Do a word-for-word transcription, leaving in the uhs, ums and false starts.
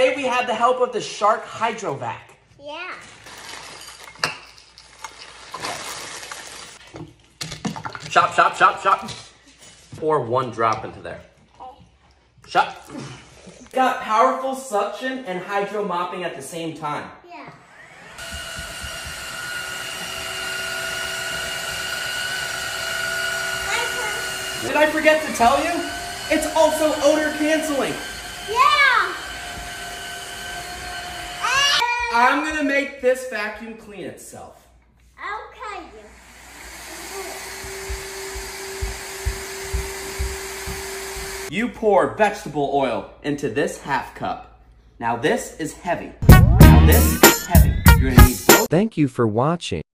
today we have the help of the Shark Hydrovac. Yeah. Shop, shop, shop, shop. Pour one drop into there. Shop. Got powerful suction and hydro mopping at the same time. Yeah. Did I forget to tell you? It's also odor canceling. Yeah. I'm gonna make this vacuum clean itself. Okay. You pour vegetable oil into this half cup. Now this is heavy. Now this is heavy. You're gonna need both. Thank you for watching.